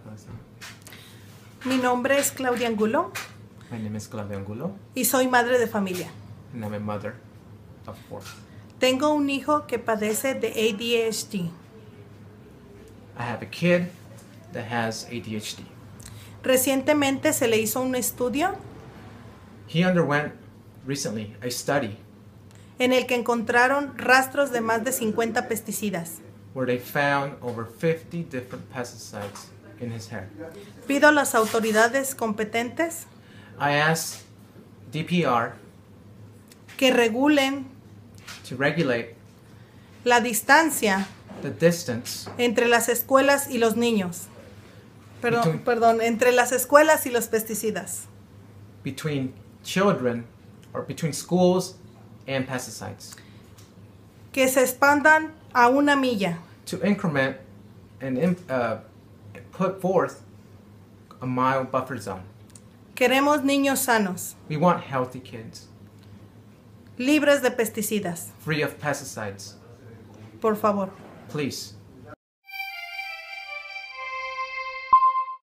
Mi nombre es Claudia Angulo My name is Claudia Angulo, y soy madre de familia. and I'm a mother of 4. Tengo un hijo que padece de ADHD. I have a kid that has ADHD. Recientemente se le hizo un estudio He underwent recently a study en el que encontraron rastros de más de 50 pesticidas. where they found over 50 different pesticides in his hair. Pido a las autoridades competentes I asked DPR que regulen to regulate la distancia the distance entre las escuelas y los niños. Between- Perdón, entre las escuelas y los pesticidas. between children or between schools and pesticides Que se expandan a 1 milla. to increment and put forth a mile buffer zone. Queremos niños sanos, We want healthy kids, libres de pesticidas. free of pesticides. Por favor. Please.